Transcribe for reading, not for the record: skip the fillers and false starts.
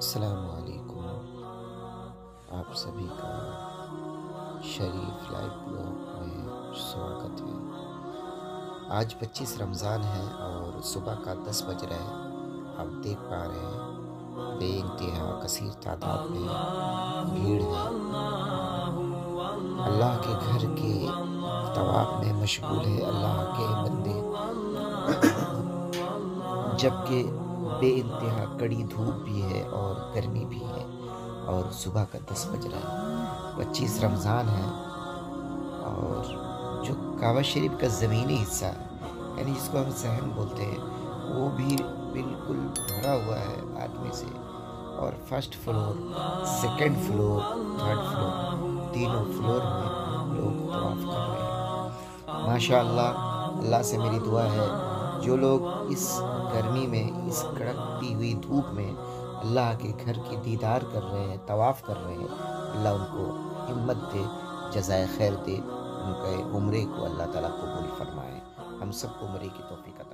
السلام علیکم، آپ سبھی کا شریف لائف بلاگ میں سواگت ہے۔ آج 25 رمضان ہے اور صبح کا 10 بج رہا ہے۔ آپ دیکھ پا رہے ہیں بے انتہا کثیر تعداد میں بھیڑ ہے، اللہ کے گھر کے طواف میں مشغول ہے اللہ کے بندے، جبکہ بے انتہا کڑی دھوپ بھی ہے اور گرمی بھی ہے اور صبح کا 10 بج رہا ہے۔ 25 رمضان ہے اور جو کعبہ شریف کا زمینی حصہ ہے، یعنی جس کو ہم صحن بولتے ہیں، وہ بھی بالکل بھرا ہوا ہے آدمی سے، اور first floor, second floor, third floor, تینوں فلور میں لوگ طواف کر رہے ہیں۔ ماشاءاللہ، اللہ سے میری دعا ہے جو لوگ اس گرمی میں، اس کڑکتی ہوئی دھوپ میں اللہ کے گھر کی دیدار کر رہے ہیں، طواف کر رہے ہیں، اللہ ان کو ہمت دے، جزائے خیر دے، ان کے عمرے کو اللہ تعالیٰ قبول فرمائے، ہم سب کو عمرے کی توفیق عطا